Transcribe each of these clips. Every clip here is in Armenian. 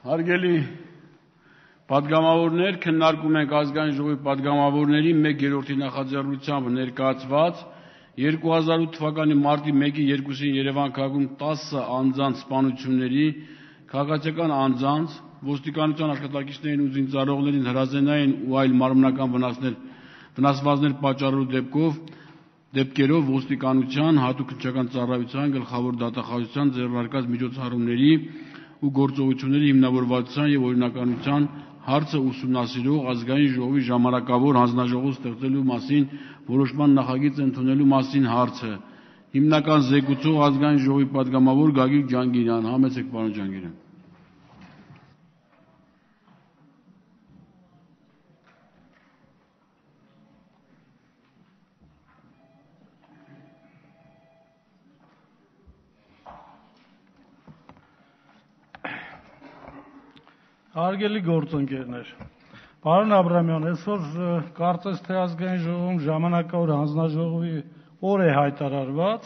Հարգելի պատգամավորներ, քննարկում ենք ազգային ժողովի պատգամավորների 1/3 նախաձեռնությամբ ներկայացված 2008 թվականի մարտի 1-2-ին Երևան քաղաքում 10 անձանց սպանությունների, քաղաքացիական անձանց, ոստիկանության աշխատակիցներին ու զինծառայողներին հրազենային ու այլ մարմնական վնասվածքներ պատճառելու դեպքերով ոստիկանության, հատուկ քննչական ծառայության, գլխավոր դատախազության ձեռնարկած միջոցառումների ու գործողությունների հիմնավորվածության և օրինականության հարցը ուսումնասիրող ազգային ժողովի ժամանակավոր հանձնաժողով ստեղծելու մասին որոշման նախագիծ ընդունելու մասին հարցը։ Հիմնական զեկուցող ազգային ժողովի պատգամավոր Գագիկ Ջանգիրյան, համեցեք պարոն Ջանգիրյան։ Հարգելի գործընկերներ, պարոն Աբրամյան, այսօր կարծես թե ազգային ժողովում ժամանակավոր հանձնաժողովի օր է հայտարարված,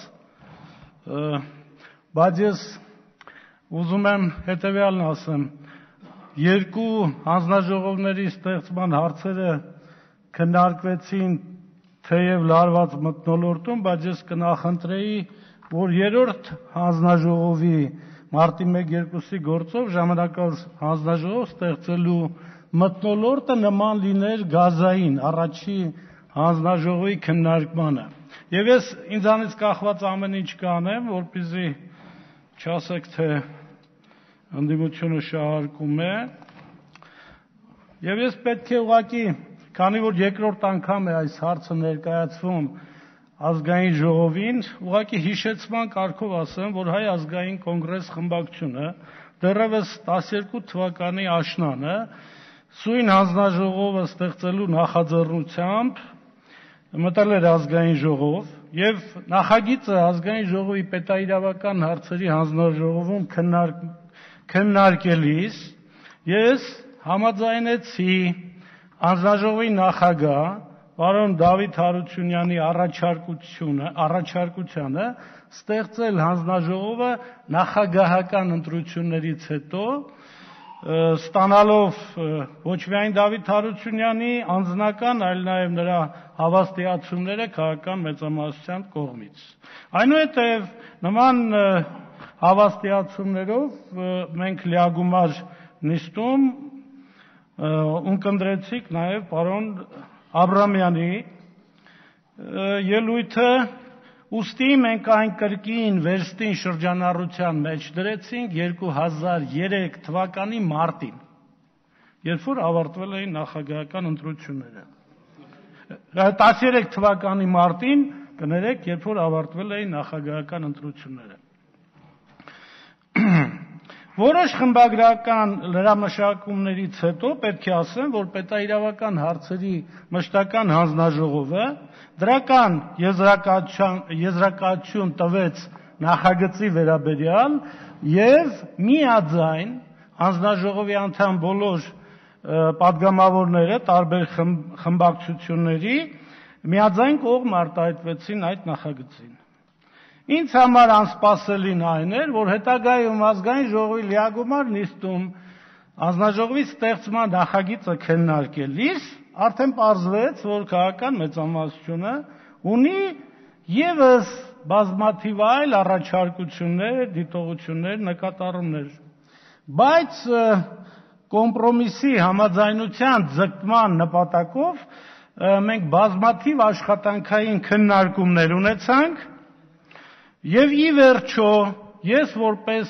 բայց ես ուզում եմ հետևյալն ասեմ, երկու հանձնաժողովների ստեղծման հարցերը քննարկվեցին թեև լարված մթնոլորտում, բայց ես կնախընտրեի, որ երրորդ հանձնաժողովի մարտի 1-2-ի գործով ժամանակավոր հանձնաժողով ստեղծելու մթնոլորտը նման լիներ գազային առաջի հանձնաժողովի քննարկմանը։ Եվ ես ինձանից կախված ամեն ինչ կանեմ, որպեսզի չասեք, թե ընդդիմությունը շահարկում է։ Եվ ես պետք է ուղղակի, քանի որ երկրորդ անգամ է այս հարցը ներկայացվում ազգային ժողովին, ուղղակի հիշեցման կարգով ասեմ, որ Հայ ազգային կոնգրես խմբակցությունը դեռևս 12 թվականի աշնանը սույն հանձնաժողովը ստեղծելու նախաձեռնությամբ մտել էր ազգային ժողով եւ նախագիծը ազգային ժողովի պետաիրավական հարցերի հանձնաժողովում քննարկելիս ես համաձայնեցի հանձնաժողովի նախագահ պարոն Դավիթ Հարությունյանի առաջարկությանը ստեղծել հանձնաժողովը նախագահական ընտրություններից հետո ստանալով ոչ միայն Դավիթ Հարությունյանի անձնական, այլ նաև նրա հավաստիացումները քաղաքական մեծամասնության կողմից։ Այնուհետև նման հավաստիացումներով մենք լիագումար նիստում ունկնդրեցինք նաև պարոն Աբրամյանի ելույթը, ուստի մենք այն կրկին վերստին շրջանառության մեջ դրեցինք 2003 թվականի մարտին, երբ որ ավարտվել էին նախագահական ընտրությունները։ 13 թվականի մարտին, կներեք, երբ որ ավարտվել էին նախագահական ընտրությունները։ Որոշ խմբագրական լրամշակումներից հետո պետք է ասեմ, որ պետաիրավական հարցերի մշտական հանձնաժողովը դրական եզրակացություն տվեց նախագծի վերաբերյալ եւ միաձայն հանձնաժողովի անդամ բոլոր պատգամավորները տարբեր խմբակցությունների միաձայն կողմ արտահայտվեցին այդ նախագծին։ Ինձ համար անսպասելին այն էր, որ հետագայում ազգային ժողովի լիագումար նիստում հանձնաժողովի ստեղծման նախագիծը քննարկելիս արդեն պարզվեց, որ քաղաքական մեծամասնությունը ունի ևս բազմաթիվ այլ առաջարկություններ, դիտողություններ, նկատառումներ, բայց կոմպրոմիսի համաձայնության ձգտման նպատակով մենք բազմաթիվ աշխատանքային քննարկումներ ունեցանք եւ ի վերջո ես որպես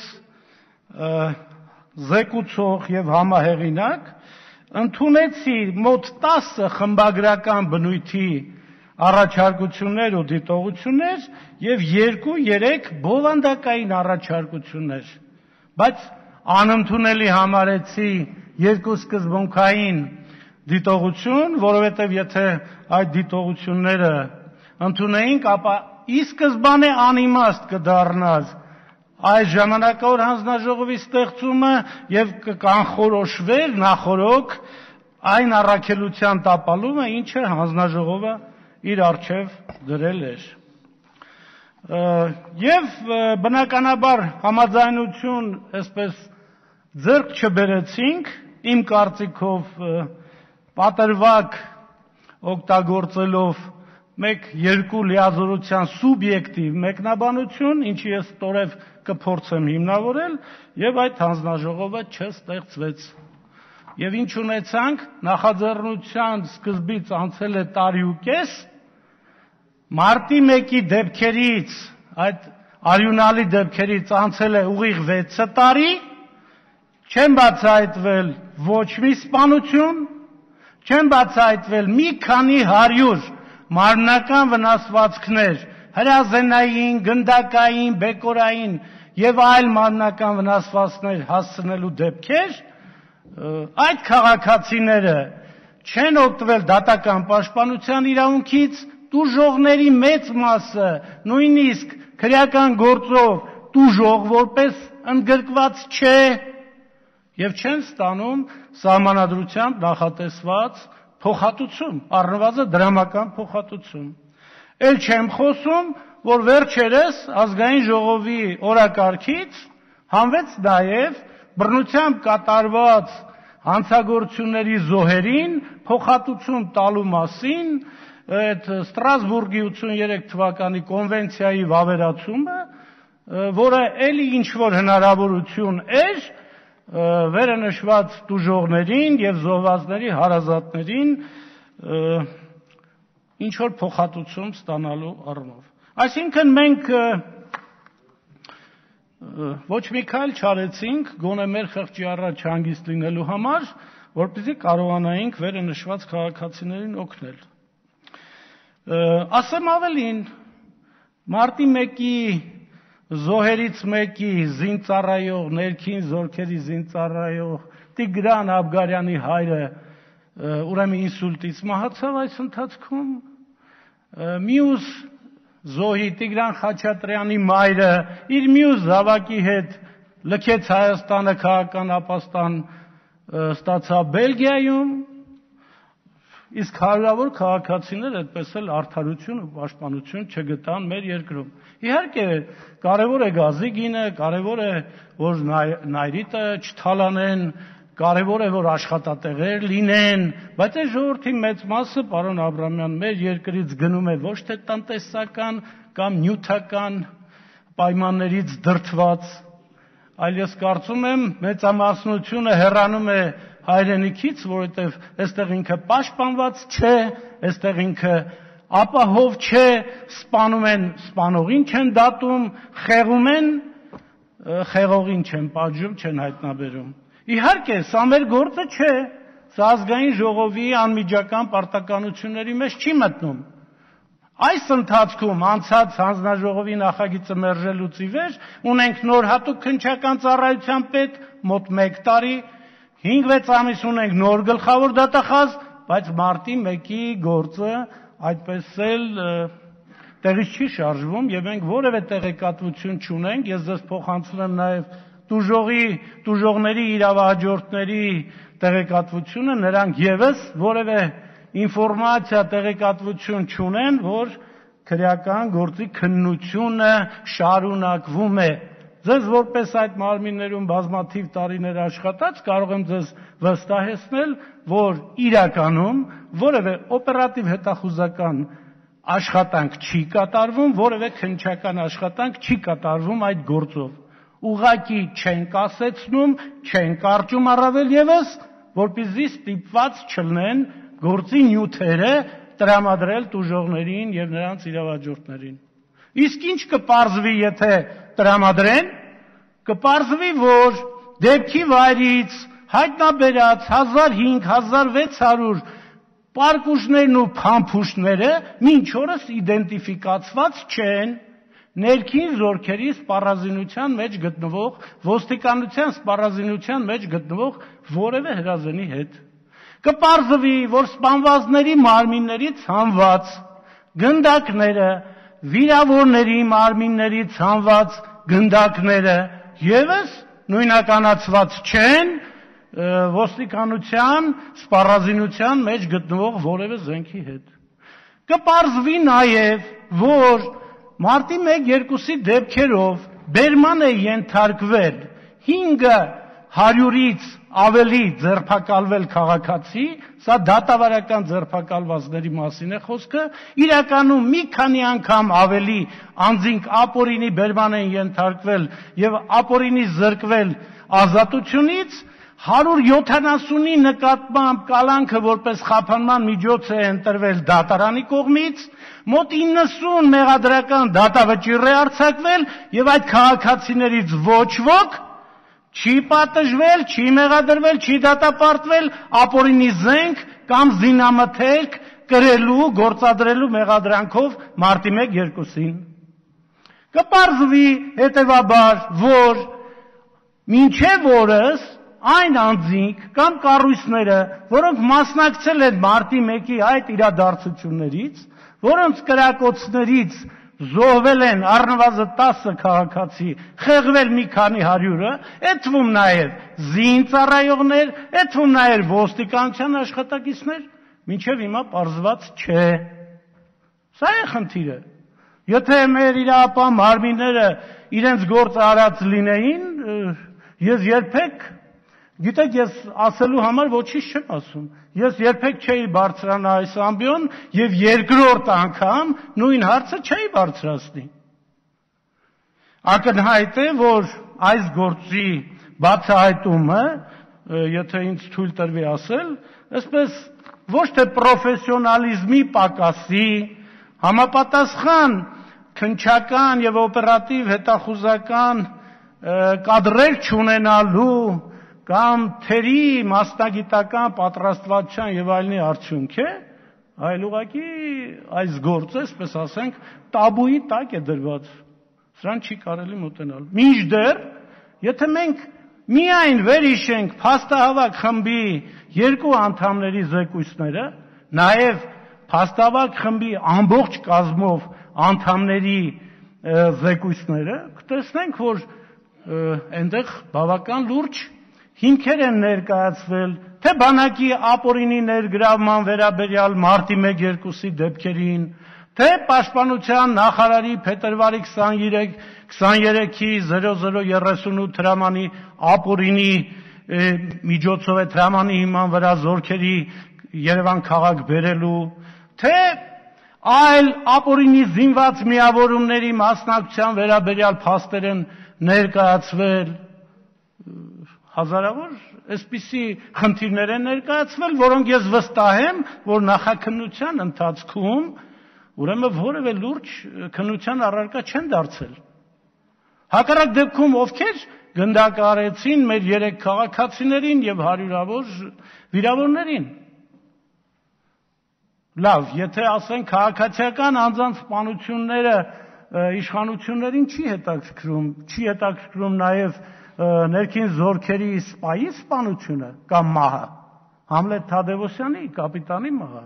զեկուցող եւ համահեղինակ ընդունեցի մոտ 10 խմբագրական բնույթի առաջարկություններ ու դիտողություններ եւ 2-3 բովանդակային առաջարկություններ, բայց անընդունելի համարեցի 2 սկզբունքային դիտողություն, որովհետեւ եթե այդ դիտողությունները ընդունեինք, ապա ի սկզբանե անիմաստ կդառնար այս ժամանակավոր հանձնաժողովի ստեղծումը եւ կանխորոշվեր նախորոք այն առաքելության տապալումը, ինչը հանձնաժողովը իր առջև դրել էր։ Եվ բնականաբար համաձայնություն, այսպես ձեռք չբերեցինք, իմ կարծիքով պատրվակ օգտագործելով մեկ-երկու լիազորության սուբյեկտիվ մեկնաբանություն, ինչի ես ստորև կփորձեմ հիմնավորել, եւ այդ հանձնաժողովը չստեղծվեց։ Եվ ինչ ունեցանք, նախաձեռնության սկզբից անցել է տարի ու կես, մարտի 1-ի դեպքերից, այդ արյունալի դեպքերից անցել է ուղիղ 6 տարի, չեն բացահայտվել ոչ մի սպանություն, չեն բացահայտվել մի քանի 100 մարմնական վնասվածքներ, հրազենային, գնդակային, բեկորային եւ այլ մարմնական վնասվածքներ հասցնելու դեպքեր, այդ քաղաքացիները չեն օգտվել դատական պաշտպանության իրավունքից, տուժողների մեծ մասը նույնիսկ քրեական գործով տուժող որպես ընդգրկված չէ եւ չեն ստանում սահմանադրությամբ նախատեսված փոխհատուցում, առնվազն դրամական փոխհատուցում։ Էլ չեմ խոսում, որ վերջերս ազգային ժողովի օրակարգից հանվեց նաև բռնությամբ կատարված հանցագործությունների զոհերին փոխհատուցում տալու մասին այդ Ստրասբուրգի 83 թվականի կոնվենցիայի վավերացումը, որը էլի ինչ-որ հնարավորություն էր վերը նշված տուժողներին եւ զոհվածների հարազատներին ինչ-որ փոխհատուցում ստանալու առումով։ Այսինքն մենք ոչ մի քայլ չարեցինք, գոնե մեր խղճի առաջ հանգիստ լինելու համար, որպեսզի կարողանայինք վերը նշված քաղաքացիներին օգնել։ Ասեմ ավելին, մարտի 1-ի զոհերից մեկի զինծառայող, ներքին զորքերի զինծառայող Տիգրան Աբգարյանի հայրը ուրեմն ինսուլտից մահացավ այս ընթացքում, մյուս զոհի Տիգրան Խաչատրյանի մայրը իր մյուս զավակի հետ լքեց Հայաստանը, քաղաքական ապաստան ստացավ Բելգիայում, իսկ հարյուրավոր քաղաքացիներ այդպես էլ արդարություն ու պաշտպանություն չգտան մեր երկրում։ Իհարկե, կարևոր է գազի գինը, կարևոր է, որ նայրիտը չթալանեն, կարևոր է, որ աշխատատեղեր լինեն, բայց այս ժողովրդի մեծ մասը, պարոն Աբրամյան, մեր երկրից գնում է ոչ թե տնտեսական կամ նյութական պայմաններից դրդված, այլ ես կարծում եմ մեծամասնությունը հեռանում է հայրենիքից, որովհետև այստեղ ինքը պաշտպանված չէ, այստեղ ինքը ապահով չէ, սպանում են, սպանողին չեն դատում, խեղում են, խեղողին չեն պատժում, չեն հայտնաբերում։ Իհարկե, սա մեր գործը չէ, սա ազգային ժողովի անմիջական պարտականությունների մեջ չի մտնում։ Այս ընթացքում անցած հանձնաժողովի նախագիծը մերժելուց ի վեր ունենք նոր հատուկ քննչական ծառայության պետ, մոտ 1 տարի, 5-6 ամիս ունենք նոր գլխավոր դատախազ, բայց մարտի 1-ի գործը այդպես էլ տեղից չի շարժվում եւ մենք որևէ տեղեկատվություն չունենք, ես ձեզ փոխանցում նաեւ տուժողների իրավահաջորդների տեղեկատվությունը, նրանք եւս որևէ ինֆորմացիա տեղեկատվություն չունեն, որ քրեական գործի քննությունը շարունակվում է։ Ձեզ որպես այդ մարմիններում բազմաթիվ տարիներ աշխատած կարող եմ ձեզ վստահեցնել, որ իրականում որևէ օպերատիվ հետախուզական աշխատանք չի կատարվում, որևէ քննչական աշխատանք չի կատարվում այդ գործով։ Ուղղակի չեն կասեցնում, չեն կարճում առավել եւս, որպեսզի ստիպված չլինեն գործի նյութերը տրամադրել տուժողներին եւ նրանց իրավահաջորդներին։ Իսկ ինչ կպարզվի, եթե տրամադրեն, կպարզվի, որ դեպքի վայրից հայտնաբերած 1500-1600 պարկուշներն ու փամփուշտները մինչ օրս իդենտիֆիկացված չեն ներքին զորքերի սպառազինության մեջ գտնվող, ոստիկանության սպառազինության մեջ գտնվող որևէ հրազենի հետ։ Կպարզվի, որ սպանվածների մարմիններից հանված գնդակները, վիրավորների մարմիններից հանված գնդակները եւս նույնականացված չեն ոստիկանության սպառազինության մեջ գտնվող որևէ զենքի հետ։ Կպարզվի նաեւ, որ մարտի 1-2-ի դեպքերով բերման է ենթարկվել 5 100-ից ավելի ձերբակալվել քաղաքացի, սա դատավարական ձերբակալվածների մասին է խոսքը, իրականում մի քանի անգամ ավելի անձինք ապօրինի բերման են ենթարկվել եւ ապօրինի զրկվել ազատությունից, 170-ի նկատմամբ կալանքը որպես խափանման միջոց է ընտրվել դատարանի կողմից, մոտ 90 մեղադրական դատավճիռ է արձակվել եւ այդ քաղաքացիներից ոչ ոք չի պատժվել, չի մեղադրվել, չի դատապարտվել ապօրինի զենք կամ զինամթերք կրելու, գործադրելու մեղադրանքով մարտի 1-2-ին։ Կպարզվի հետևաբար, որ մինչև օրս այն անձինք կամ կառույցները, որոնք մասնակցել են մարտի 1-ի այդ իրադարձություններից, որոնց կրակոցներից զոհվել են առնվազն 10 քաղաքացի, խեղվել մի քանի 100-ը, այդ թվում նաև զինծառայողներ, այդ թվում նաև ոստիկանության աշխատակիցներ, մինչև հիմա պարզված չէ։ Սա է խնդիրը։ Եթե մեր իրապահ մարմինները իրենց գործը արած լինեին, ես երբեք, գիտեք, ես ասելու համար ոչինչ չեմ ասում։ Ես երբեք չէի բարձրանա այս ամբիոն եւ երկրորդ անգամ նույն հարցը չէի բարձրացնի։ Ակնհայտ է, որ այս գործի բացահայտումը, եթե ինձ թույլ տրվի ասել, այսպես ոչ թե պրոֆեսիոնալիզմի պակասի, համապատասխան քննչական եւ օպերատիվ հետախուզական կադրեր չունենալու կամ թերի մասնագիտական պատրաստվածության եւ այլնի արդյունք է, այլ ուղղակի այս գործը, այսպես ասենք, տաբուի տակ է դրված։ Սրան չի կարելի մոտենալ։ Մինչդեռ, եթե մենք միայն վերհիշենք փաստահավաք խմբի 2 անդամների զեկույցները, նաեւ փաստահավաք խմբի ամբողջ կազմով անդամների զեկույցները, կտեսնենք, որ այնտեղ բավական լուրջ հիմքեր են ներկայացվել, թե բանակի ապօրինի ներգրավման վերաբերյալ մարտի 1-2-ի դեպքերին, թե պաշտպանության նախարարի փետրվարի 23-ի 0038 հրամանի ապօրինի միջոցով է հրամանի հիման վրա զորքերի Երևան քաղաք բերելու, թե այլ ապօրինի զինված միավորումների մասնակցության վերաբերյալ փաստեր են ներկայացվել, հազարավոր այսպիսի խնդիրներ են ներկայացվել, որոնք ես վստահ եմ, որ նախաքննության ընթացքում ուրեմն որևէ լուրջ քննության առարկա չեն դարձել։ Հակառակ դեպքում ովքեր գնդակարեցին մեր 3 քաղաքացիներին եւ հարյուրավոր վիրավորներին։ Լավ, եթե ասենք քաղաքացիական անձանց սպանությունները իշխանություններին չի հետաքրքրում նաև ներքին զորքերի սպայի սպանությունը կամ մահը, Համլետ Թադևոսյանի կապիտանի մահը։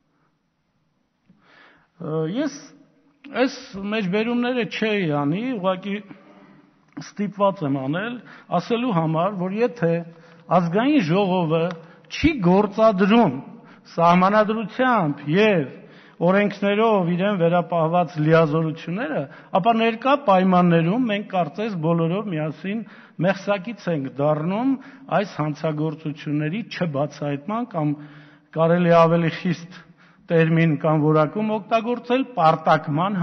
Ես այս մեջբերումները չէի անի, ուղղակի ստիպված եմ անել, ասելու համար, որ եթե ազգային ժողովը չի գործադրում սահմանադրությամբ եւ օրենքներով իրեն վերապահված լիազորությունները, ապա ներկա պայմաններում մենք կարծես բոլորով միասին մեղսակից ենք դառնում այս հանցագործությունների չբացահայտման կամ կարելի ավելի խիստ տերմին կամ որակում օգտագործել պարտակման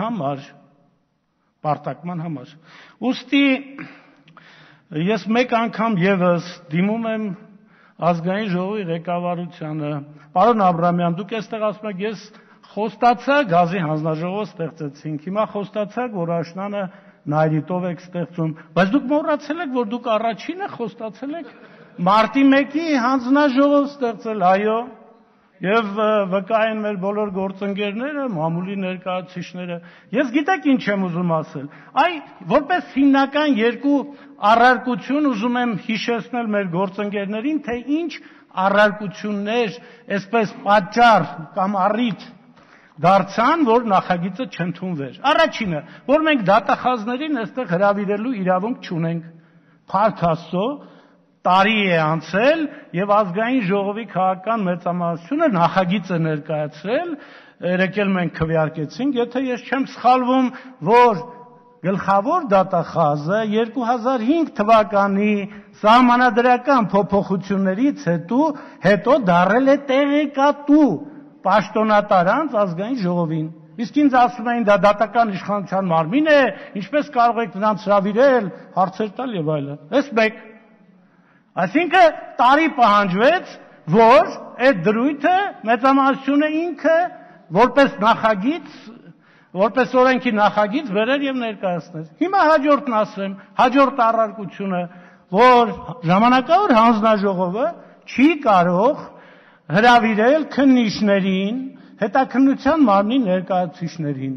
համար։ Ուստի ես մեկ անգամ եւս դիմում եմ ազգային ժողովի ղեկավարությանը, պարոն Աբրամյան, դուք այստեղ ասում եք, ես խոստացաք գազի հանձնաժողով ստեղծեցինք, հիմա խոստացաք, որ աշնանը նայրիտով եք ստեղծում, բայց դուք մոռացել եք, որ դուք առաջինը խոստացել եք մարտի 1-ի հանձնաժողով ստեղծել, այո, եւ վկա են մեր բոլոր գործընկերները, մամուլի ներկայացուցիչները։ Ես գիտեք ինչ եմ ուզում ասել։ Այ որպես հիմնական 2 առարկություն ուզում եմ հիշեցնել մեր գործընկերներին, թե ինչ առարկություններ, այսպես պատճառ կամ առիթ դարձան, որ նախագիծը չընդունվեր։ Առաջինը, որ մենք դատախազներին այստեղ հրավիրելու իրավունք չունենք։ Փառք Աստծո, տարի է անցել եւ ազգային ժողովի քաղաքական մեծամասնությունը նախագիծ է ներկայացրել, երեկ էլ մենք քվեարկեցինք, եթե ես չեմ սխալվում, որ գլխավոր դատախազը 2005 թվականի սահմանադրական փոփոխություններից հետո դարել է տեղեկատու պաշտոնատար անձ ազգային ժողովին։ Իսկ ինձ ասում էին դա դատական իշխանության մարմին է, ինչպես կարող եք նրանց հրավիրել, հարցեր տալ եւ այլն։ Այս մեկ։ Այսինքն տարի պահանջվեց, որ այդ դրույթը մեծամասնությունը ինքը որպես նախագիծ, որպես օրենքի նախագիծ վերեր եւ ներկայացներ։ Հիմա հաջորդն ասեմ, հաջորդ առարկությունը, որ ժամանակավոր հանձնաժողովը չի կարող հրավիրել քննիչներին, հետաքննության մարմնի ներկայացուցիչներին։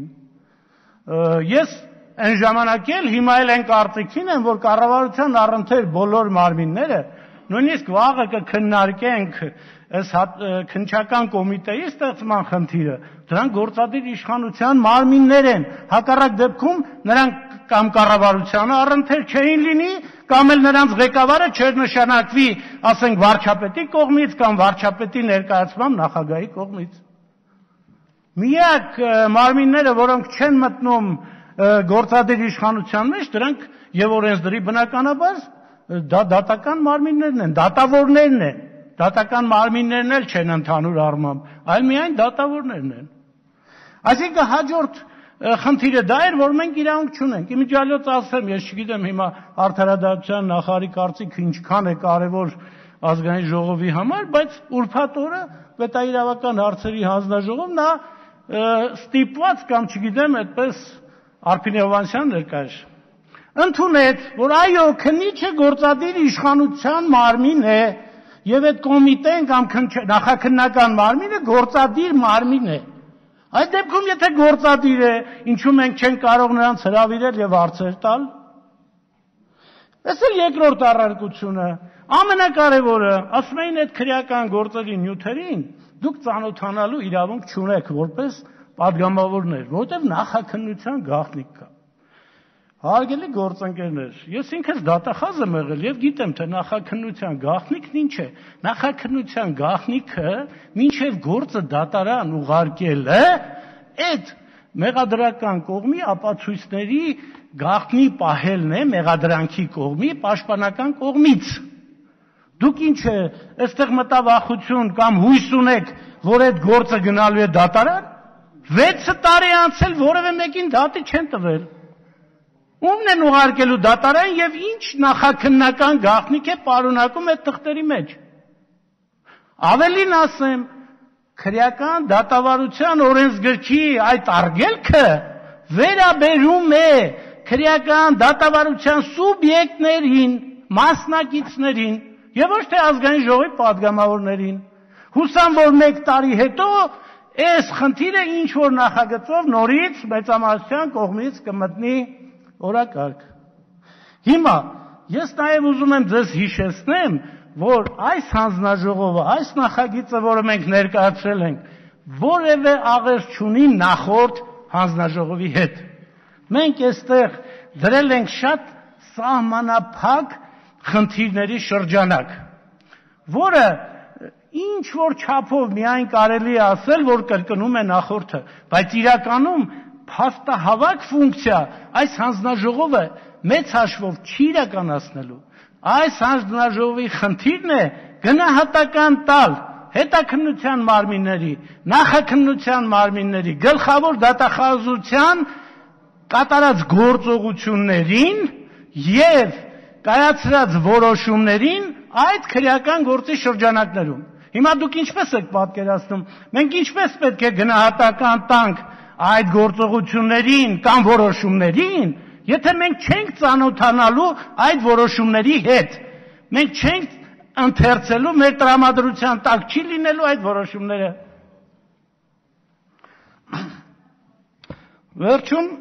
Ես այն ժամանակ էլ հիմա էլ այն կարծիքին եմ, որ կառավարության առընթեր բոլոր մարմինները նույնիսկ վաղը կքննարկենք այս քննչական կոմիտեի ստեղծման խնդիրը, դրանք գործադիր իշխանության մարմիններ են։ Հակառակ դեպքում նրանք կամ կառավարությանը առընթեր չէին լինի, կամ էլ նրանց ղեկավարը չէր նշանակվի, ասենք վարչապետի կողմից կամ վարչապետի ներկայացմամբ նախագահի կողմից։ Միակ մարմինները, որոնք չեն մտնում գործադիր իշխանության մեջ, դրանք եւ օրենսդրի բնականաբար դա դատական մարմիններն են, դատավորներն են։ Դատական մարմիններն էլ չեն ընդհանուր առմամբ, այլ միայն դատավորներն են։ Այսինքն հաջորդ խնդիրը դա էր, որ մենք իրավունք չունենք։ Իմիջիալոց ասեմ, ես չգիտեմ հիմա արդարադատության նախարարի կարծիքը ինչքան է կարևոր ազգային ժողովի համար, բայց ուրբաթ օրը պետաիրավական հարցերի հանձնաժողով նա ստիպված կամ չգիտեմ, այդպես Արփին Հովհաննիսյան ներկայ ընդունեց, որ այո, քննիչը գործադիր իշխանության մարմին է եւ այդ կոմիտեն կամ նախաքննական մարմինը գործադիր մարմին է։ Այդ դեպքում եթե գործադիր է, ինչու մենք չենք կարող նրանց հրավիրել եւ հարցեր տալ։ Այս էլ երկրորդ առարկությունը, ամենակարևորը, ասում էին այդ քրեական գործերի նյութերին դուք ծանոթանալու իրավունք չունեք որպես падգամավորներ, որովհետեւ նախաքննության գաղտնիք կա։ Հարգելի գործընկերներ, ես ինքս դատախազ եմ եղել եւ գիտեմ, թե նախաքննության գաղտնիքն ինչ է։ Նախաքննության գաղտնիքը մինչեւ գործը դատարան ուղարկելը այդ մեղադրական կողմի ապացույցների գաղտնի պահելն է մեղադրանքի կողմի պաշտպանական կողմից։ Դուք ինչ է, այստեղ մտավախություն կամ հույս ունեք, որ այդ գործը գնալու է դատարան։ 6 տարի անցել որևէ մեկին դատի չեն տվել։ Ումն են ուղարկելու դատարան եւ ինչ նախաքննական գաղտնիք է պարունակում այդ թղթերի մեջ։ Ավելին ասեմ, քրեական դատավարության օրենսգրքի այդ արգելքը վերաբերում է քրեական դատավարության սուբյեկտներին, մասնակիցներին եւ ոչ թե ազգային ժողովի падգամավորներին։ Հուսամ, որ 1 տարի հետո այս խնդիրը ինչ որ նախագծով նորից մեծամասնության կողմից կմտնի օրակարգ։ Հիմա ես նաև ուզում եմ ձեզ հիշեցնեմ, որ այս հանձնաժողովը, այս նախագիծը, որը մենք ներկայացրել ենք, որևէ աղերս չունի նախորդ հանձնաժողովի հետ։ Մենք այստեղ դրել ենք շատ սահմանափակ խնդիրների շրջանակ, որը ինչ որ չափով միայն կարելի է ասել, որ կրկնում է նախորդը, բայց իրականում փաստահավաք ֆունկցիա այս հանձնաժողովը մեծ հաշվով չի իրականացնելու։ Այս հանձնաժողովի խնդիրն է գնահատական տալ հետաքննության մարմինների, նախաքննության մարմինների գլխավոր դատախազության կատարած գործողություններին եւ կայացրած որոշումներին այդ քրեական գործի շրջանակներում։ Հիմա դուք ինչպես եք պատկերացնում, մենք ինչպես պետք է գնահատական տանք այդ գործողություններին կամ որոշումներին, եթե մենք չենք ծանոթանալու այդ որոշումների հետ, մենք չենք ընթերցելու, մեր տրամադրության տակ չի լինելու այդ որոշումները։ Վերջում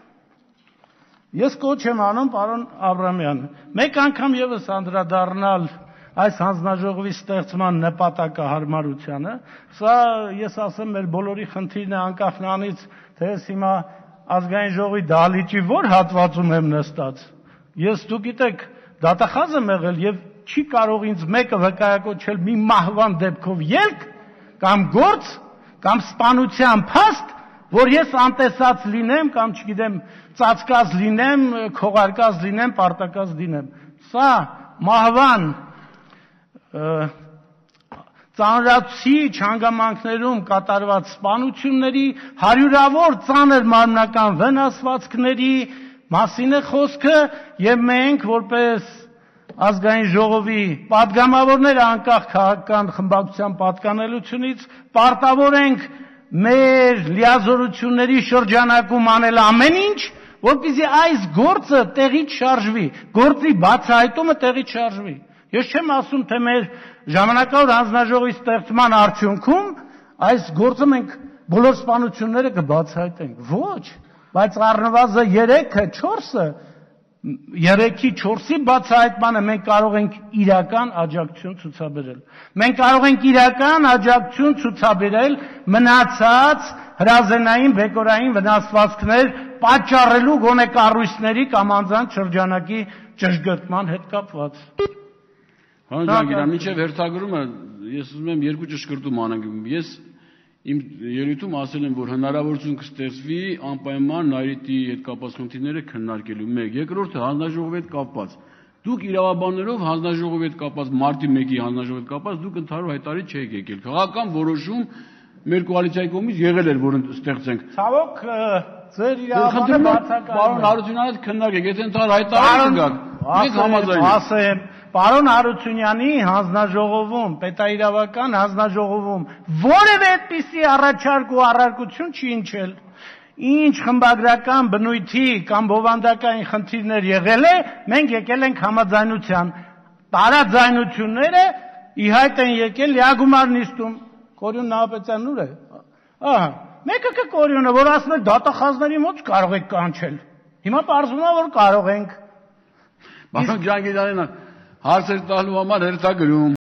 ես կոչ եմ անում պարոն Աբրամյան, մեկ անգամ եւս անդրադառնալ այս հանձնաժողովի ստեղծման նպատակահարմարությանը, սա ես ասեմ մեր բոլորի խնդիրն է անկախ նրանից, թե ես հիմա ազգային ժողովի դահլիճի որ հատվածում եմ նստած։ Ես դուք գիտեք, դատախազ եմ եղել եւ չի կարող ինձ մեկը վկայակոչել մի մահվան դեպքով ելք կամ գործ կամ սպանության փաստ, որ ես անտեսած լինեմ կամ չգիտեմ, ծածկած լինեմ, քողարկած լինեմ, պարտակած լինեմ։ Սա մահվան ծանրացուցիչ հանգամանքներում կատարված սպանությունների, հարյուրավոր ծանր մարմնական վնասվածքների մասին է խոսքը, եւ մենք որպես ազգային ժողովի պատգամավորները անկախ քաղաքական խմբակցության պատկանելությունից պարտավոր ենք մեր լիազորությունների շրջանակում անել ամեն ինչ, որպեսզի այս գործը տեղից շարժվի, գործի բացահայտումը տեղից շարժվի։ Ես չեմ ասում, թե մեր ժամանակավոր հանձնաժողովի ստեղծման արդյունքում այս գործը մենք բոլոր սպանությունները կբացահայտենք։ Ոչ, բայց առնվազն 3-4-ի 4-ի բացահայտմանը մենք կարող ենք իրական աջակցություն ցուցաբերել։ Մենք կարող ենք իրական աջակցություն ցուցաբերել մնացած հրազենային բեկորային վնասվածքներ պատճառելու գոնե կառույցների կամ անձանց շրջանակի ճշգրտման հետ կապված։ Պարոն Ջհանգիրյան, մինչև հերթագրումը ես ուզում եմ երկու ճշգրտում անենք։ Ես իմ ելույթում ասել եմ, որ հնարավորություն կստեղծվի անպայման Նայիրետի հետ կապված խնդիրները քննարկելու։ Մեկ, երկրորդը հանձնաժողովի հետ կապված։ Դուք իրավաբաններով հանձնաժողովի հետ կապված, մարտի 1-ի հանձնաժողովի հետ կապված, դուք ընդհանուր հայտարարի չեք եկել։ Քաղաքական որոշում մեր կոալիցիայի կողմից եղել էր, որ ստեղծենք։ Ցավոք, ձեր իրավաբանը բացակայում է։ Պարոն Հարությունյանի հետ քննարկեք, եթե ընդհանուր հայտարարի կգաք, մենք համաձայն ենք։ Ասեմ, պարոն Հարությունյանի հանձնաժողովում, պետաիրավական հանձնաժողովում որևէ այդպիսի առաջարկ ու առարկություն չի հնչել։ Ինչ խմբագրական բնույթի կամ բովանդակային խնդիրներ եղել է, մենք եկել ենք համաձայնության։ Տարաձայնությունները ի հայտ են եկել լիագումար նիստում։ Կորյուն Նահապետյանն ուր է։ Ահա, մեկը կը Կորյունը, որ ասում է դատախազների մոտ կարող եք կանչել։ Հիմա պարզվում է, որ կարող ենք։ Պարոն Ջհանգիրյանն հարցեր տալու համար հերթագրում